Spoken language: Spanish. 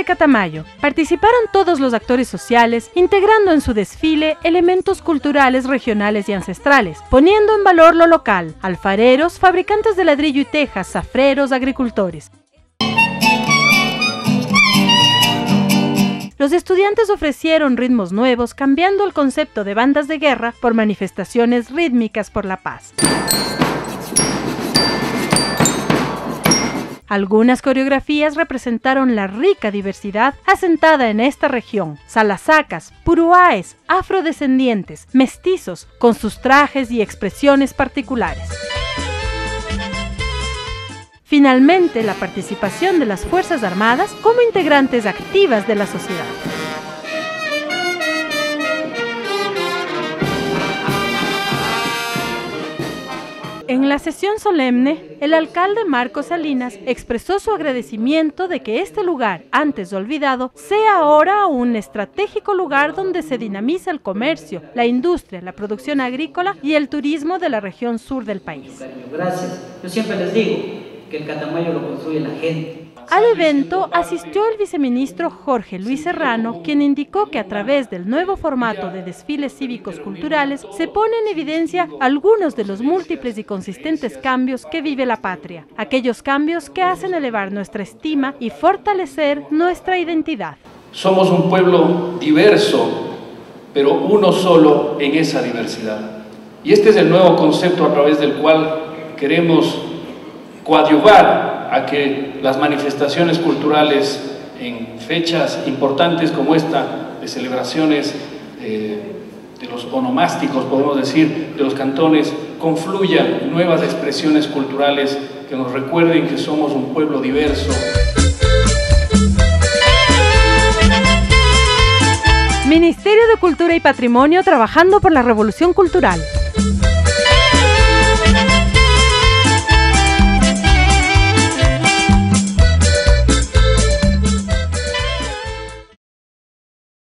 de Catamayo. Participaron todos los actores sociales, integrando en su desfile elementos culturales regionales y ancestrales, poniendo en valor lo local: alfareros, fabricantes de ladrillo y tejas, zafreros, agricultores. Los estudiantes ofrecieron ritmos nuevos, cambiando el concepto de bandas de guerra por manifestaciones rítmicas por la paz. Algunas coreografías representaron la rica diversidad asentada en esta región: salasacas, puruáes, afrodescendientes, mestizos, con sus trajes y expresiones particulares. Finalmente, la participación de las Fuerzas Armadas como integrantes activas de la sociedad. En la sesión solemne, el alcalde Marcos Salinas expresó su agradecimiento de que este lugar, antes olvidado, sea ahora un estratégico lugar donde se dinamiza el comercio, la industria, la producción agrícola y el turismo de la región sur del país. Gracias. Yo siempre les digo que el Catamayo lo construye la gente. Al evento asistió el viceministro Jorge Luis Serrano, quien indicó que a través del nuevo formato de desfiles cívicos culturales se pone en evidencia algunos de los múltiples y consistentes cambios que vive la patria, aquellos cambios que hacen elevar nuestra estima y fortalecer nuestra identidad. Somos un pueblo diverso, pero uno solo en esa diversidad. Y este es el nuevo concepto a través del cual queremos coadyuvar a que las manifestaciones culturales en fechas importantes como esta, de celebraciones de los onomásticos, podemos decir, de los cantones, confluyan nuevas expresiones culturales que nos recuerden que somos un pueblo diverso. Ministerio de Cultura y Patrimonio trabajando por la revolución cultural.